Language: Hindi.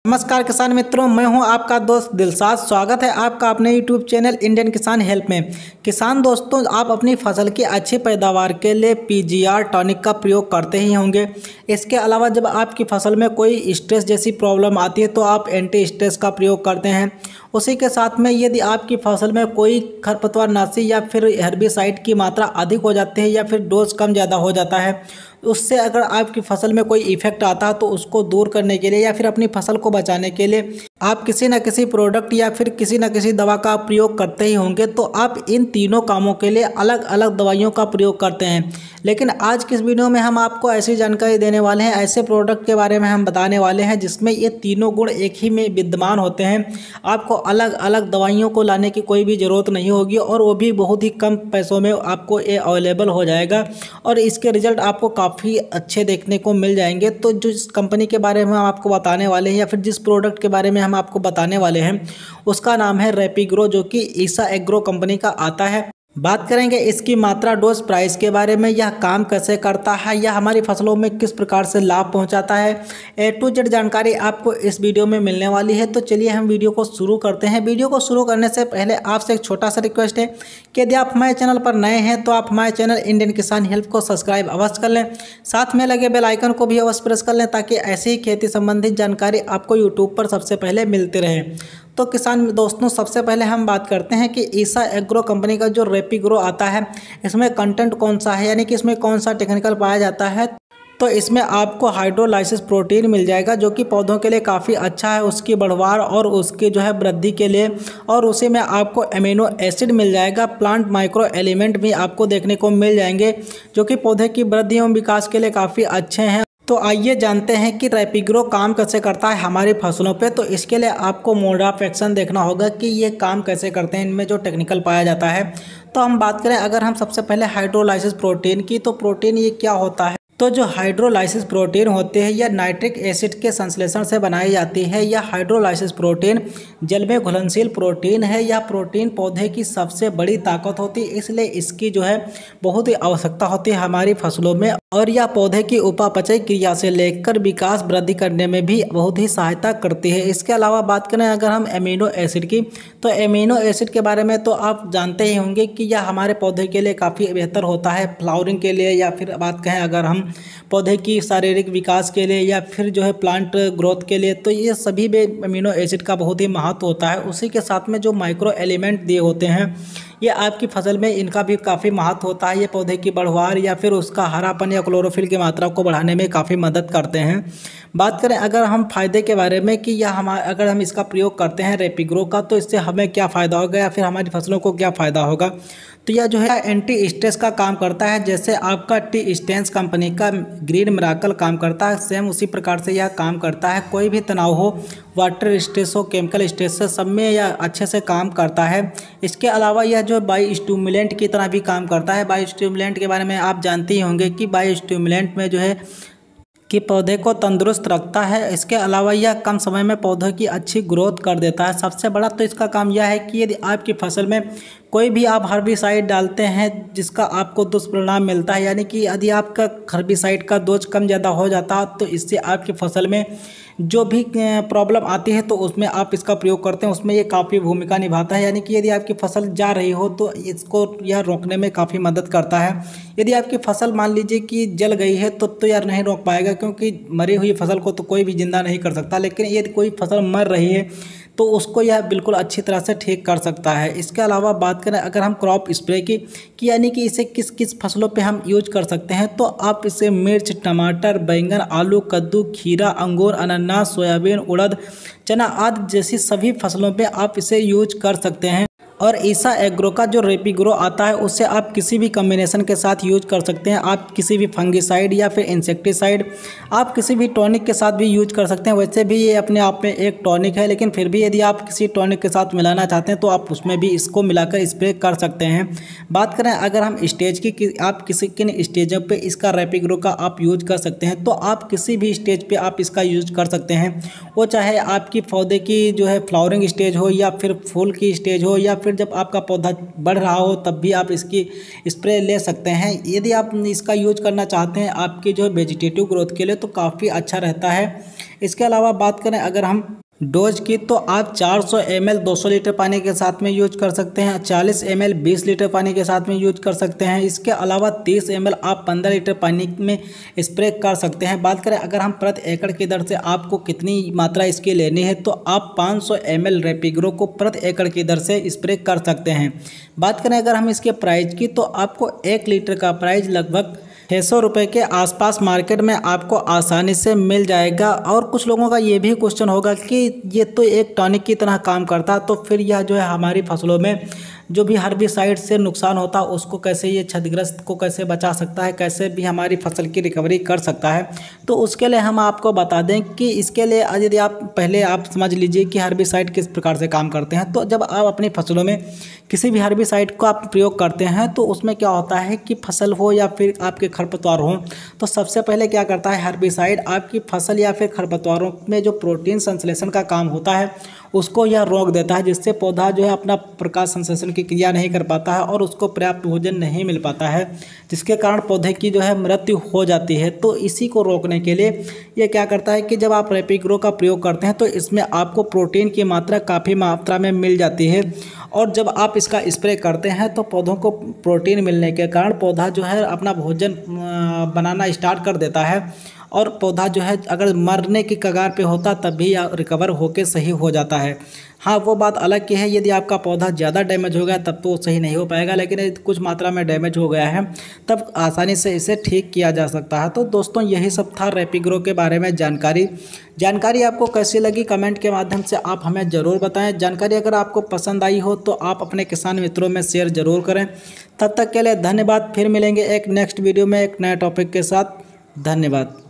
नमस्कार किसान मित्रों, मैं हूं आपका दोस्त दिलसाद। स्वागत है आपका अपने YouTube channel Indian Kisan help में। किसान दोस्तों, आप अपनी फसल की अच्छी पैदावार के लिए पीजीआर टॉनिक का प्रयोग करते ही होंगे। इसके अलावा जब आपकी फसल में कोई स्ट्रेस जैसी प्रॉब्लम आती है तो आप एंटी स्ट्रेस का प्रयोग करते हैं। उसी के साथ में यदि आपकी फसल में कोई खरपतवारनाशी या फिर हेर्बिसाइड की मात्रा अधिक हो जाती है या फिर डोज कम ज़्यादा हो जाता है, उससे अगर आपकी फसल में कोई इफेक्ट आता है तो उसको दूर करने के लिए या फिर अपनी फसल को बचाने के लिए आप किसी न किसी प्रोडक्ट या फिर किसी न किसी दवा का प्रयोग करते ही होंगे। तो आप इन तीनों कामों के लिए अलग अलग दवाइयों का प्रयोग करते हैं। लेकिन आज की इस वीडियो में हम आपको ऐसी जानकारी देने वाले हैं, ऐसे प्रोडक्ट के बारे में हम बताने वाले हैं जिसमें ये तीनों गुण एक ही में विद्यमान होते हैं। आपको अलग अलग दवाइयों को लाने की कोई भी ज़रूरत नहीं होगी और वो भी बहुत ही कम पैसों में आपको ये अवेलेबल हो जाएगा और इसके रिजल्ट आपको काफ़ी अच्छे देखने को मिल जाएंगे। तो जिस कंपनी के बारे में हम आपको बताने वाले हैं या फिर जिस प्रोडक्ट के बारे में हम आपको बताने वाले हैं उसका नाम है रैपिग्रो, जो कि ईसा एग्रो कंपनी का आता है। बात करेंगे इसकी मात्रा, डोज, प्राइस के बारे में, यह काम कैसे करता है, यह हमारी फसलों में किस प्रकार से लाभ पहुंचाता है। ए टू जेड जानकारी आपको इस वीडियो में मिलने वाली है। तो चलिए हम वीडियो को शुरू करते हैं। वीडियो को शुरू करने से पहले आपसे एक छोटा सा रिक्वेस्ट है कि यदि आप हमारे चैनल पर नए हैं तो आप हमारे चैनल इंडियन किसान हेल्प को सब्सक्राइब अवश्य कर लें, साथ में लगे बेल आइकन को भी अवश्य प्रेस कर लें ताकि ऐसी ही खेती संबंधित जानकारी आपको यूट्यूब पर सबसे पहले मिलती रहे। तो किसान दोस्तों, सबसे पहले हम बात करते हैं कि ईसा एग्रो कंपनी का जो रैपिग्रो आता है इसमें कंटेंट कौन सा है, यानी कि इसमें कौन सा टेक्निकल पाया जाता है। तो इसमें आपको हाइड्रोलाइसिस प्रोटीन मिल जाएगा जो कि पौधों के लिए काफ़ी अच्छा है, उसकी बढ़वार और उसकी जो है वृद्धि के लिए। और उसी में आपको एमिनो एसिड मिल जाएगा, प्लांट माइक्रो एलिमेंट भी आपको देखने को मिल जाएंगे जो कि पौधे की वृद्धि एवं विकास के लिए काफ़ी अच्छे हैं। तो आइए जानते हैं कि रैपिग्रो काम कैसे करता है हमारी फसलों पे। तो इसके लिए आपको मोड ऑफ एक्शन देखना होगा कि ये काम कैसे करते हैं, इनमें जो टेक्निकल पाया जाता है। तो हम बात करें अगर हम सबसे पहले हाइड्रोलाइसिस प्रोटीन की, तो प्रोटीन ये क्या होता है। तो जो हाइड्रोलाइसिस प्रोटीन होते हैं यह नाइट्रिक एसिड के संश्लेषण से बनाई जाती है। यह हाइड्रोलाइसिस प्रोटीन जल में घुलनशील प्रोटीन है। यह प्रोटीन पौधे की सबसे बड़ी ताकत होती है, इसलिए इसकी जो है बहुत ही आवश्यकता होती है हमारी फसलों में। और यह पौधे की उपापचय क्रिया से लेकर विकास वृद्धि करने में भी बहुत ही सहायता करती है। इसके अलावा बात करें अगर हम एमिनो एसिड की, तो एमिनो एसिड के बारे में तो आप जानते ही होंगे कि यह हमारे पौधे के लिए काफ़ी बेहतर होता है, फ्लावरिंग के लिए, या फिर बात कहें अगर हम पौधे की शारीरिक विकास के लिए या फिर जो है प्लांट ग्रोथ के लिए, तो ये सभी में अमीनो एसिड का बहुत ही महत्व होता है। उसी के साथ में जो माइक्रो एलिमेंट दिए होते हैं ये आपकी फसल में इनका भी काफ़ी महत्व होता है। ये पौधे की बढ़वार या फिर उसका हरापन या क्लोरोफिल की मात्रा को बढ़ाने में काफ़ी मदद करते हैं। बात करें अगर हम फ़ायदे के बारे में कि यह अगर हम इसका प्रयोग करते हैं रैपिग्रो का तो इससे हमें क्या फ़ायदा होगा या फिर हमारी फसलों को क्या फ़ायदा होगा। तो यह जो है एंटी स्ट्रेस का काम करता है, जैसे आपका टी स्टेंस कंपनी का ग्रीन मिराकल काम करता है, सेम उसी प्रकार से यह काम करता है। कोई भी तनाव हो, वाटर स्ट्रेस हो, केमिकल स्ट्रेस हो, सब में यह अच्छे से काम करता है। इसके अलावा यह जो बायो स्टिमुलेंट की तरह भी काम करता है। बायो स्टिमुलेंट के बारे में आप जानते ही होंगे कि बायो स्टिमुलेंट में जो है कि पौधे को तंदुरुस्त रखता है। इसके अलावा यह कम समय में पौधों की अच्छी ग्रोथ कर देता है। सबसे बड़ा तो इसका काम यह है कि यदि आपकी फसल में कोई भी आप हर्बिसाइड डालते हैं जिसका आपको दुष्परिणाम मिलता है, यानी कि यदि आपका हर्बिसाइड का डोज कम ज़्यादा हो जाता है तो इससे आपकी फसल में जो भी प्रॉब्लम आती है तो उसमें आप इसका प्रयोग करते हैं, उसमें ये काफ़ी भूमिका निभाता है। यानी कि यदि आपकी फसल जा रही हो तो इसको यह रोकने में काफ़ी मदद करता है। यदि आपकी फसल मान लीजिए कि जल गई है तो यार नहीं रोक पाएगा, क्योंकि मरी हुई फसल को तो कोई भी जिंदा नहीं कर सकता, लेकिन यदि कोई फसल मर रही है तो उसको यह बिल्कुल अच्छी तरह से ठीक कर सकता है। इसके अलावा बात करें अगर हम क्रॉप स्प्रे की कि यानी कि इसे किस किस फसलों पे हम यूज कर सकते हैं, तो आप इसे मिर्च, टमाटर, बैंगन, आलू, कद्दू, खीरा, अंगूर, अनानास, सोयाबीन, उड़द, चना आदि जैसी सभी फसलों पे आप इसे यूज कर सकते हैं। और ईसा एग्रो का जो रैपिग्रो आता है उससे आप किसी भी कॉम्बिनेशन के साथ यूज कर सकते हैं। आप किसी भी फंगिसाइड या फिर इंसेक्टिसाइड, आप किसी भी टॉनिक के साथ भी यूज कर सकते हैं। वैसे भी ये अपने आप में एक टॉनिक है, लेकिन फिर भी यदि आप किसी टॉनिक के साथ मिलाना चाहते हैं तो आप उसमें भी इसको मिलाकर स्प्रे कर सकते हैं। बात करें अगर हम स्टेज की कि आप किसी किन स्टेजों पे इसका रैपिग्रो का आप यूज कर सकते हैं, तो आप किसी भी स्टेज पे आप इसका यूज कर सकते हैं। वो चाहे आपकी पौधे की जो है फ्लावरिंग स्टेज हो या फिर फूल की स्टेज हो या फिर जब आपका पौधा बढ़ रहा हो तब भी आप इसकी स्प्रे ले सकते हैं। यदि आप इसका यूज करना चाहते हैं आपकी जो वेजिटेटिव ग्रोथ के लिए तो काफ़ी अच्छा रहता है। इसके अलावा बात करें अगर हम डोज की तो आप 400 ml 200 लीटर पानी के साथ में यूज कर सकते हैं, 40 ml 20 लीटर पानी के साथ में यूज कर सकते हैं। इसके अलावा 30 ml आप 15 लीटर पानी में स्प्रे कर सकते हैं। बात करें अगर हम प्रति एकड़ की दर से आपको कितनी मात्रा इसकी लेनी है तो आप 500 ml रेपिग्रो को प्रति एकड़ की दर से स्प्रे कर सकते हैं। बात करें अगर हम इसके प्राइस की तो आपको 1 लीटर का प्राइस लगभग 600 रुपये के आसपास मार्केट में आपको आसानी से मिल जाएगा। और कुछ लोगों का ये भी क्वेश्चन होगा कि ये तो एक टॉनिक की तरह काम करता है, तो फिर यह जो है हमारी फसलों में जो भी हर्बिसाइड से नुकसान होता है उसको कैसे, ये क्षतिग्रस्त को कैसे बचा सकता है, कैसे भी हमारी फसल की रिकवरी कर सकता है। तो उसके लिए हम आपको बता दें कि इसके लिए यदि आप पहले आप समझ लीजिए कि हर्बिसाइड किस प्रकार से काम करते हैं। तो जब आप अपनी फसलों में किसी भी हर्बिसाइड को आप प्रयोग करते हैं तो उसमें क्या होता है कि फसल हो या फिर आपके खरपतवार हो, तो सबसे पहले क्या करता है हर्बिसाइड आपकी फसल या फिर खरपतवारों में जो प्रोटीन संश्लेषण का काम होता है उसको यह रोक देता है, जिससे पौधा जो है अपना प्रकाश संश्लेषण की क्रिया नहीं कर पाता है और उसको पर्याप्त भोजन नहीं मिल पाता है, जिसके कारण पौधे की जो है मृत्यु हो जाती है। तो इसी को रोकने के लिए ये क्या करता है कि जब आप रेपिग्रो का प्रयोग करते हैं तो इसमें आपको प्रोटीन की मात्रा काफ़ी मात्रा में मिल जाती है। और जब आप इसका स्प्रे करते हैं तो पौधों को प्रोटीन मिलने के कारण पौधा जो है अपना भोजन बनाना स्टार्ट कर देता है और पौधा जो है अगर मरने की कगार पे होता तब भी रिकवर होके सही हो जाता है। हाँ, वो बात अलग की है यदि आपका पौधा ज़्यादा डैमेज हो गया तब तो सही नहीं हो पाएगा, लेकिन यदि कुछ मात्रा में डैमेज हो गया है तब आसानी से इसे ठीक किया जा सकता है। तो दोस्तों यही सब था रेपिग्रो के बारे में जानकारी आपको कैसी लगी कमेंट के माध्यम से आप हमें ज़रूर बताएं। जानकारी अगर आपको पसंद आई हो तो आप अपने किसान मित्रों में शेयर ज़रूर करें। तब तक के लिए धन्यवाद। फिर मिलेंगे एक नेक्स्ट वीडियो में एक नए टॉपिक के साथ। धन्यवाद।